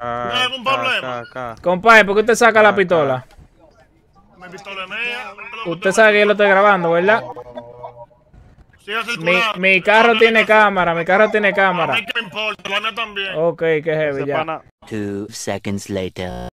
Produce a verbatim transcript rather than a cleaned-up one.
Ah, ¿No hay algún acá, problema? acá, acá. Compadre, ¿por qué usted saca la Acá. pistola? Mi pistola es mía. Usted sabe que yo lo estoy grabando, ¿verdad? Siga Mi, circulando. mi carro No, tiene no, cámara, mi carro tiene A cámara. mí que me importa, la mía también. Ok, qué heavy Ese ya. pana- Two seconds later.